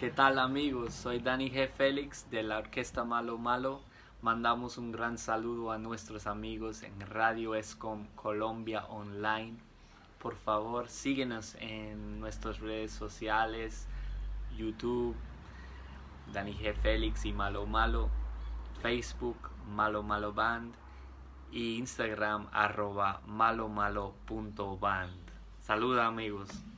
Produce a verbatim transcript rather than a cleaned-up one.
¿Qué tal amigos? Soy Dani G. Félix de la Orquesta Malo Malo. Mandamos un gran saludo a nuestros amigos en Radio Escom Colombia Online. Por favor, síguenos en nuestras redes sociales, YouTube, Dani G. Félix y Malo Malo, Facebook, Malo Malo Band y Instagram, arroba malo malo punto band. Saluda amigos.